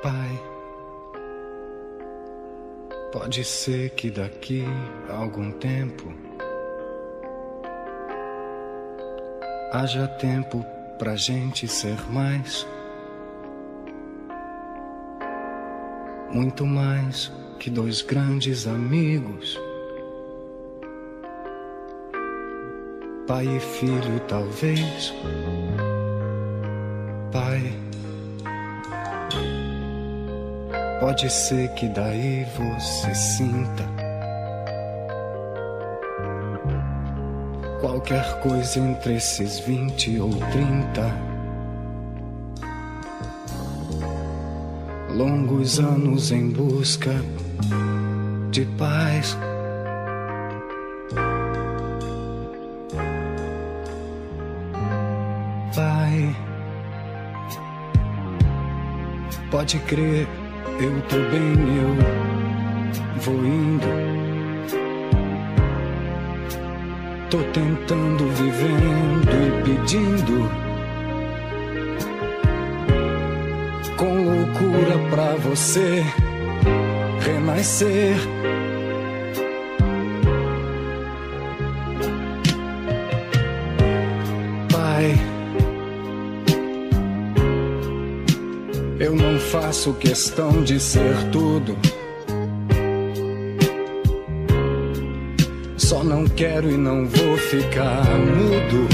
Pai, pode ser que daqui a algum tempo haja tempo pra gente ser mais, muito mais que dois grandes amigos, pai e filho talvez. Pai, pode ser que daí você sinta qualquer coisa entre esses 20 ou 30 longos anos em busca de paz. Pai, pode crer, eu tô bem, eu vou indo. Tô tentando, vivendo e pedindo com loucura pra você renascer. Pai, eu não faço questão de ser tudo, só não quero e não vou ficar mudo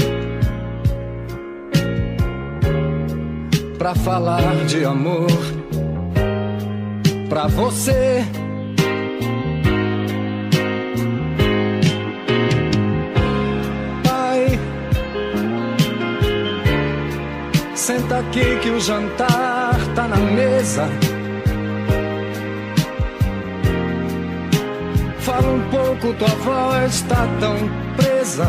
pra falar de amor pra você. Pai, senta aqui que o jantar tá na mesa. Fala um pouco, tua voz tá tão presa.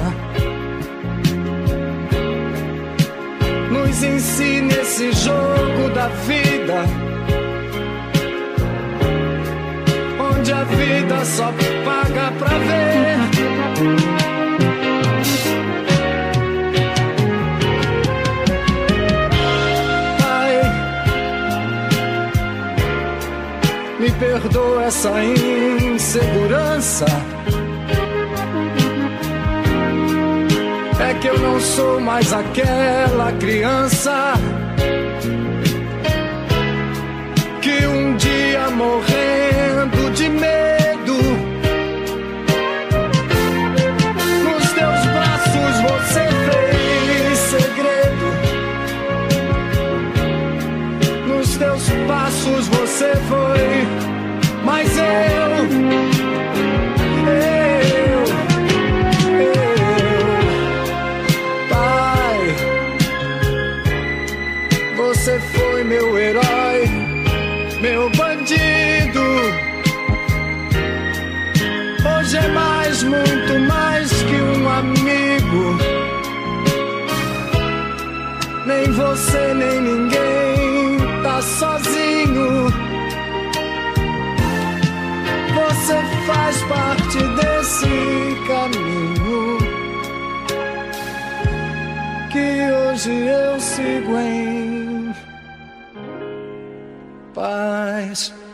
Nos ensine esse jogo da vida, onde a vida só paga pra ver. Pai, me perdoa essa insegurança, é que eu não sou mais aquela criança que um dia morrendo de medo nos teus braços você fez segredo, nos teus passos você foi, mas você foi meu herói, meu bandido. Hoje é mais, muito mais que um amigo. Nem você, nem ninguém tá sozinho. Você faz parte desse caminho que hoje eu sigo em paz.